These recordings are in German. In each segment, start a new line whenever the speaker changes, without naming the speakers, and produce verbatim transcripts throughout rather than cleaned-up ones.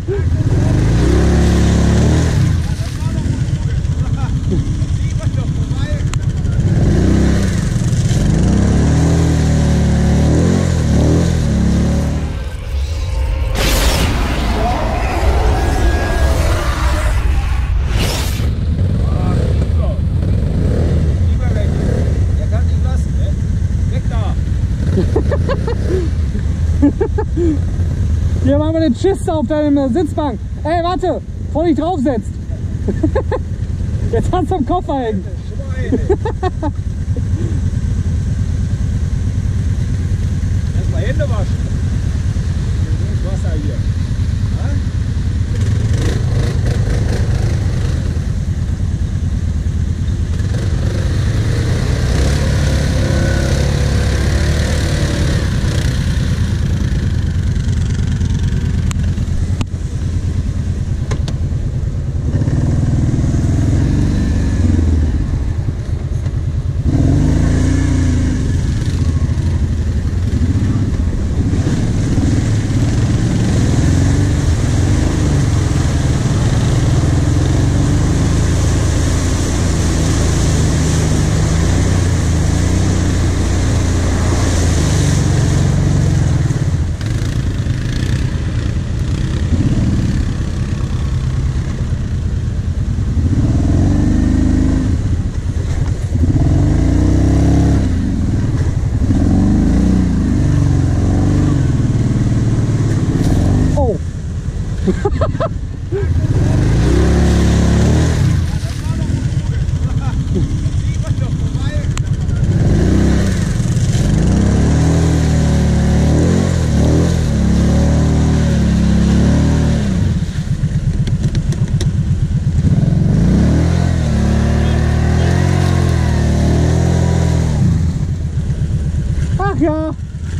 Hier machen wir den Schiss auf deiner Sitzbank. Ey, warte, bevor du dich draufsetzt. Jetzt hast du am Koffer hängen.
Erstmal Hände waschen. Das Wasser hier. Ja?
Ja.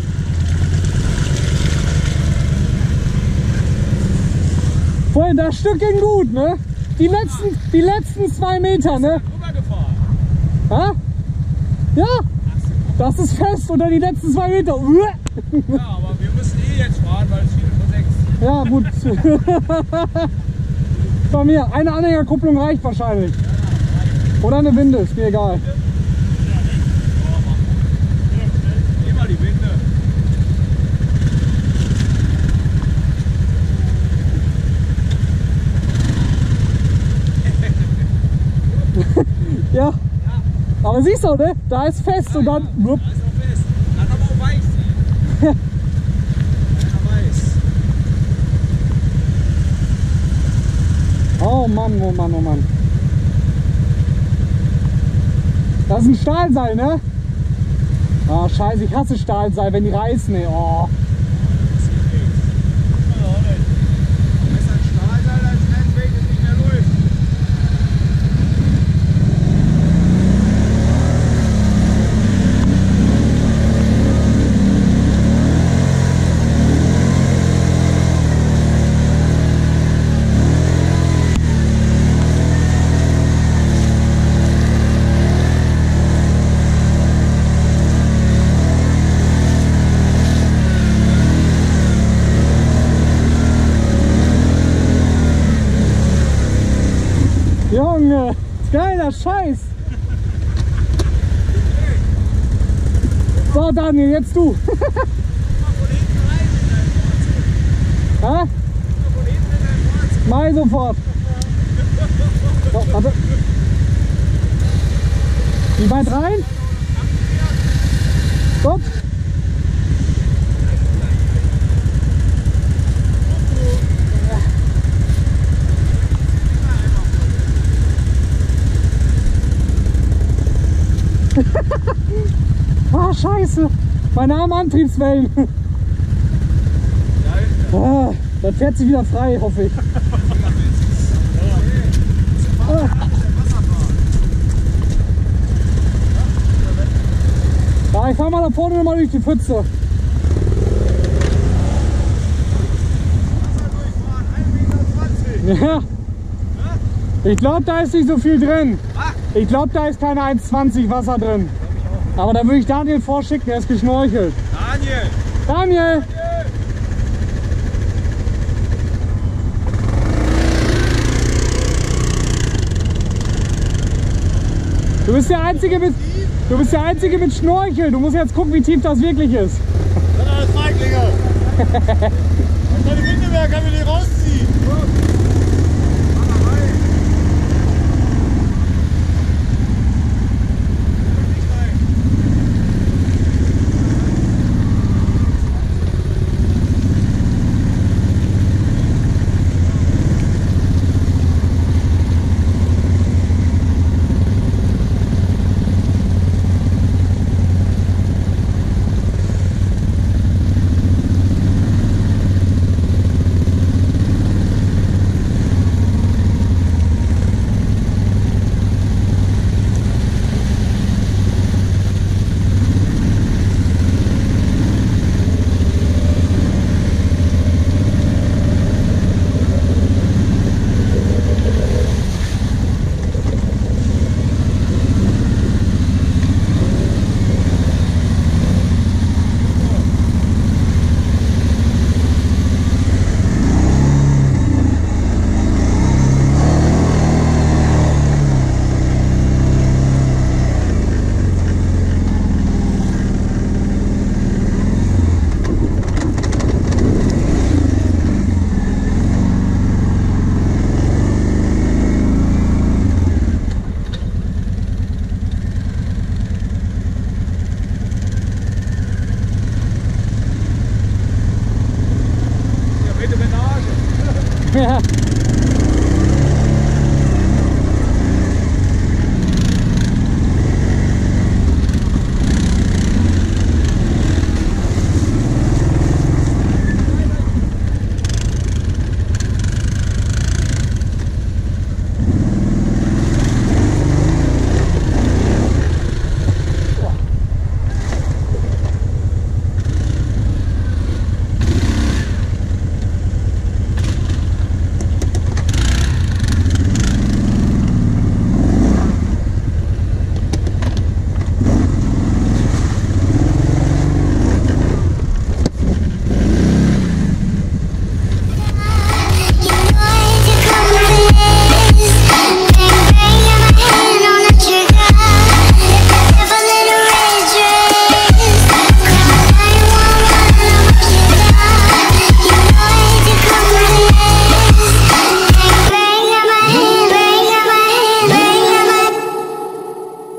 Vorhin, das Stück ging gut, ne? Die letzten, die letzten zwei Meter, ne? Ha? Ja, das ist fest unter die letzten zwei Meter.
Ja, aber wir müssen eh jetzt fahren, weil es Schiene vor sechs.
Ja, gut. Bei mir, eine Anhängerkupplung reicht wahrscheinlich. Oder eine Winde, ist mir egal.
Die Winde.
Ja. Ja, aber siehst du, ne? Da ist fest ja, und dann.
Ja, da ist auch fest. Dann aber auch weich. Ja. Weiß.
Oh Mann, oh Mann, oh Mann. Das ist ein Stahlseil, ne? Ah, scheiße, ich hasse Stahlseil, wenn die reißen, ey. Oh.
Besser ein Stahlseil als ein Weg, das nicht mehr läuft.
Junge, geiler Scheiß. So, Daniel, jetzt du. Ha? Mach sofort. So, warte. Wie weit rein? Gut. Ah, scheiße. Meine armen Antriebswellen. Ah, dann fährt sie wieder frei, hoffe ich. Ah. Ja, ich fahr mal da vorne nochmal durch die Pfütze. Ja. Ich glaube, da ist nicht so viel drin. Ich glaube, da ist keine eins zwanzig Wasser drin. Aber da würde ich Daniel vorschicken, der ist geschnorchelt.
Daniel!
Daniel! Du bist der Einzige mit, du bist der Einzige mit Schnorchel. Du musst jetzt gucken, wie tief das wirklich ist.
Das sind alles Feiglinge. Meine Windewehr kann mich nicht rausziehen.
Ja.